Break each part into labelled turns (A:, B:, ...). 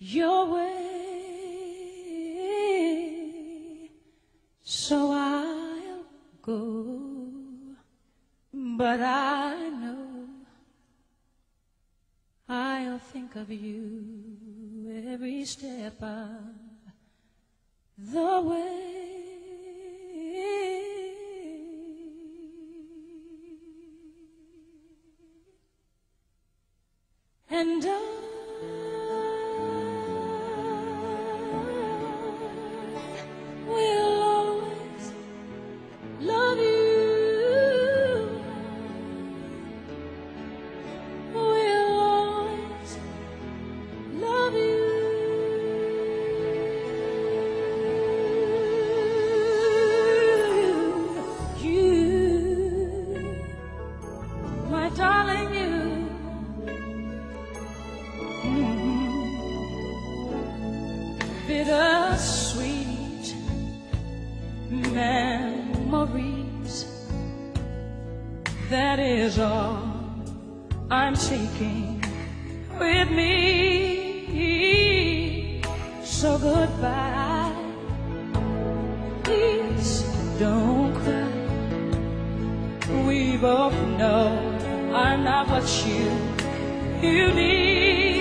A: your way. So I'll go, but I know I'll think of you every step of the way. And I will always love you. Will always love you. You, my darling, you. Bittersweet memories, that is all I'm taking with me. So goodbye, please don't cry. We both know I'm not what you need.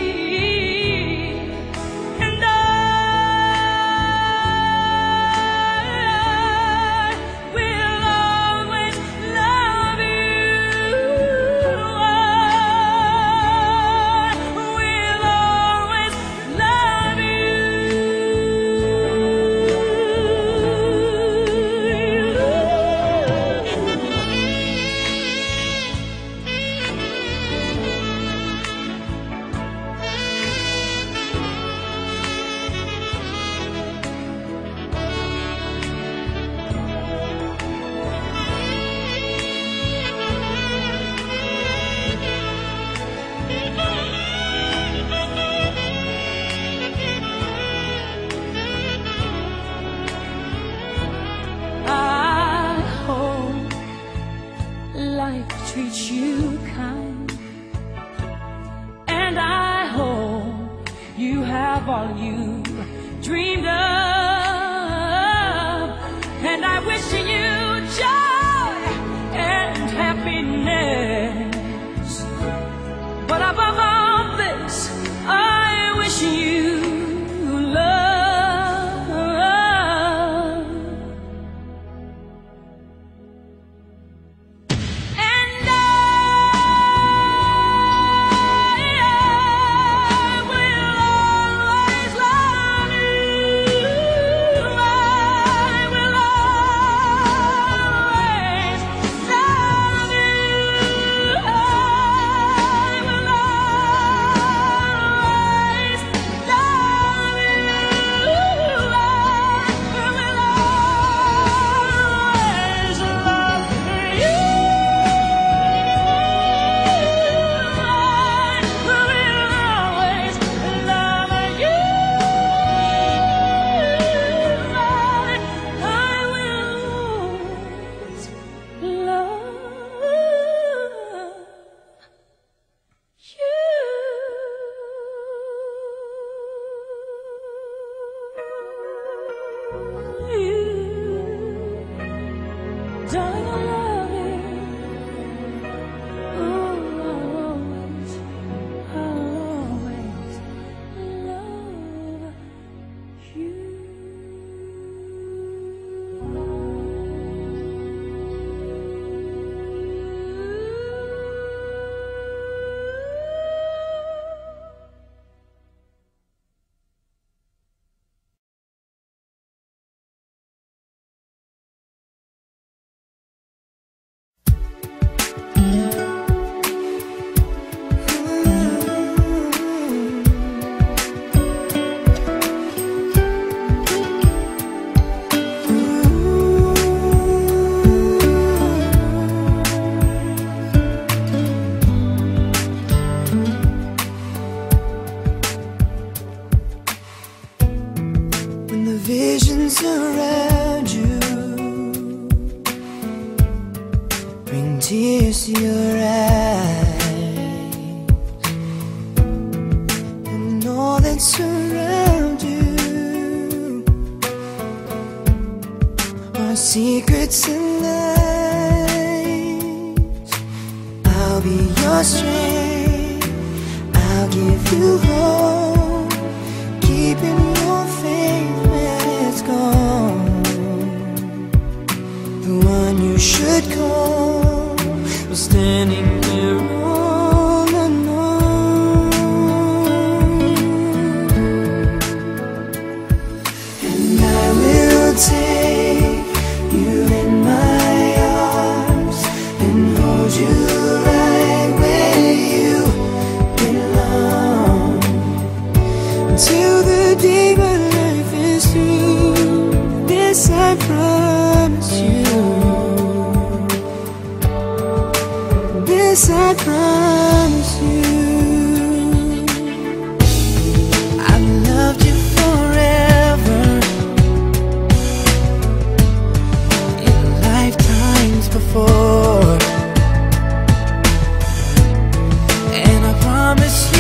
A: Life treats you kind, and I hope you have all you dreamed of, and I wish you joy and happiness, but above all this I wish you love. Darling, I love you. Oh, I'll always love you.
B: visions around you bring tears to your eyes, and all that surrounds secrets tonight. I'll be your strength, I'll give you hope, keeping your faith when it's gone. The one you should call was standing there all alone. And I will take you in my arms and hold you right where you belong, until the day my life is through. This I promise you, this I promise you. I've loved you forever, in lifetimes before, and I promise you